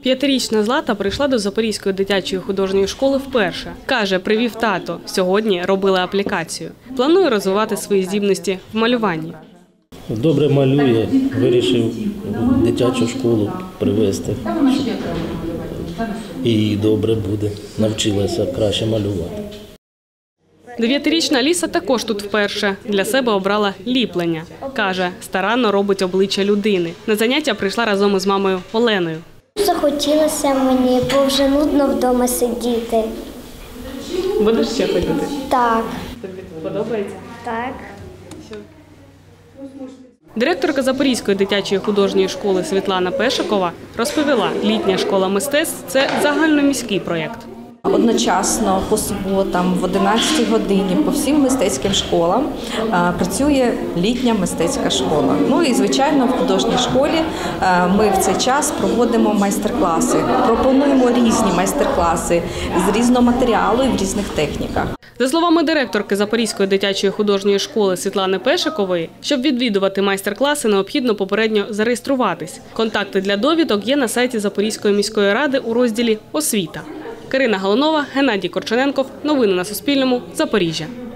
5-річна Злата прийшла до Запорізької дитячої художньої школи вперше. Каже, привів тато. Сьогодні робили аплікацію. Планує розвивати свої здібності в малюванні. Добре малює, вирішив дитячу школу привезти. І добре буде, навчилася краще малювати. 9-річна Аліса також тут вперше. Для себе обрала ліплення. Каже, старанно робить обличчя людини. На заняття прийшла разом із мамою Оленою. Захотілося мені, бо вже нудно вдома сидіти. Будеш ще ходити? Так. Тобі подобається? Так. Директорка Запорізької дитячої художньої школи Світлана Пешикова розповіла, літня школа мистецтв – це загальноміський проєкт. Одночасно по суботам в 11 годині по всім мистецьким школам працює літня мистецька школа. Ну і, звичайно, в художній школі ми в цей час проводимо майстер-класи. Пропонуємо різні майстер-класи з різного матеріалу і в різних техніках. За словами директорки Запорізької дитячої художньої школи Світлани Пешикової, щоб відвідувати майстер-класи, необхідно попередньо зареєструватись. Контакти для довідок є на сайті Запорізької міської ради у розділі «Освіта». Карина Галунова, Геннадій Корчененков. Новини на Суспільному. Запоріжжя.